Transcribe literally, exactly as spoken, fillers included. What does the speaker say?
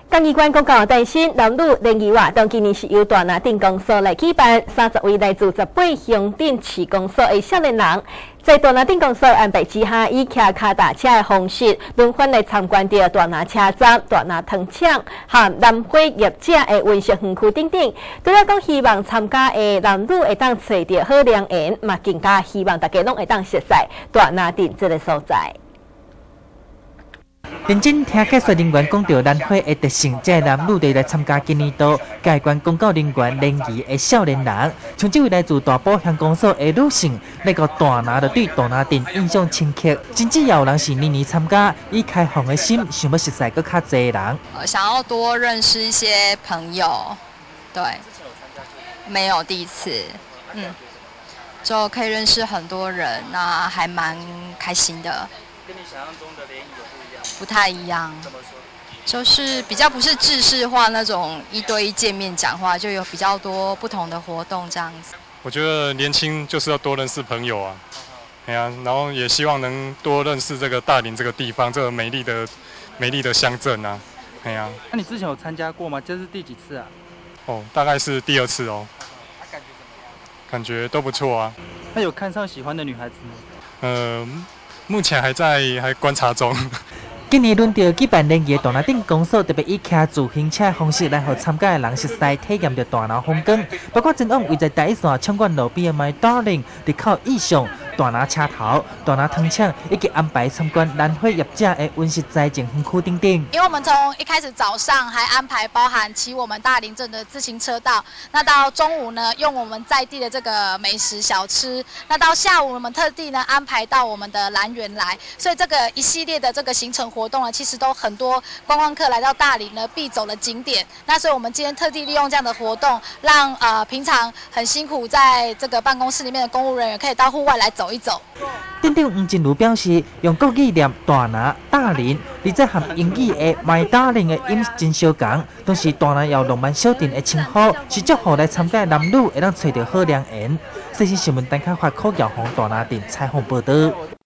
嘉义县公告诞生男女联谊活动，今年是由大拿镇公所来举办，三十位来自十八乡镇市公所的少年人，在大拿镇公所安排之下，以骑脚踏车的方式轮番来参观着大拿车站、大拿糖厂和南火业者的温室园区等等。除了讲希望参加的男女会当找到好良缘，嘛更加希望大家拢会当熟悉大拿镇这个所在。 认真听解说人员讲到南火的特性，这男女都来参加今年度嘉义县公告人员联谊的少年人，像这位来自大埔乡公所的女性，来到大拿就对大拿镇印象深刻，甚至也有人是年年参加，以开放的心想要熟悉更较侪人。 呃，想要多认识一些朋友，对，没有第一次，嗯，就可以认识很多人，那还蛮开心的。 跟你想象中的联谊有不一样？ 不太一样。 怎么说？ 就是比较不是制式化那种一对一见面讲话，就有比较多不同的活动这样子。 我觉得年轻就是要多认识朋友啊，哎呀、啊，然后也希望能多认识这个大林这个地方，这个美丽的美丽的乡镇啊，哎呀、啊。 那你之前有参加过吗？这是第几次啊？ 哦，大概是第二次哦。 啊、感觉怎么样？ 感觉都不错啊。 那有看上喜欢的女孩子吗？ 呃。 目前还在还观察中。 今年轮到举办联谊的大拿镇公所，特别以骑自行车的方式来，互参加的人熟悉体验着大拿风光。包括前往位在第一线抢馆路边的 My Darling、入口以上、大拿车头、大拿糖厂，以及安排参观南火业者的温室栽种园区等等。 因为我们从一开始早上还安排包含骑我们大林镇的自行车道，那到中午呢，用我们在地的这个美食小吃，那到下午我们特地呢安排到我们的兰园来，所以这个一系列的这个行程活动呢，其实都很多观光客来到大林呢必走的景点。那所以我们今天特地利用这样的活动，让呃平常很辛苦在这个办公室里面的公务人员可以到户外来走一走。 镇长黄金如表示，用国语念大拿、大林，而且和英语的 My Darling 的音真相同，都是大拿有浪漫小镇的称呼，是祝福来参加的男女会当找到好良缘。细心新闻单卡发柯耀宏大拿镇采访报道。